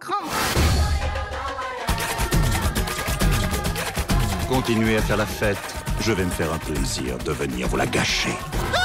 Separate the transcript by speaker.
Speaker 1: l'écran.
Speaker 2: Continuez à faire la fête. Je vais me faire un plaisir de venir vous la gâcher.
Speaker 1: Ah!